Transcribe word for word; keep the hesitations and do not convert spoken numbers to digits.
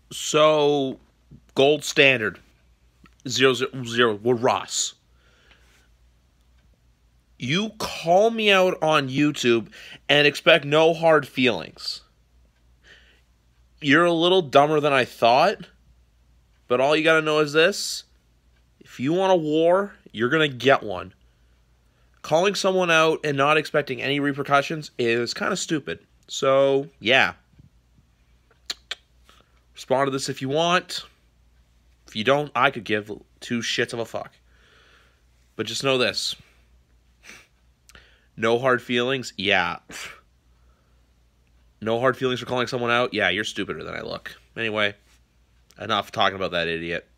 So, gold standard, zero, zero, zero, with Ross. You call me out on YouTube and expect no hard feelings. You're a little dumber than I thought, but all you gotta know is this. If you want a war, you're gonna get one. Calling someone out and not expecting any repercussions is kind of stupid. So, yeah. Respond to this if you want. If you don't, I could give two shits of a fuck. But just know this. No hard feelings? Yeah. No hard feelings for calling someone out? Yeah, you're stupider than I look. Anyway, enough talking about that idiot.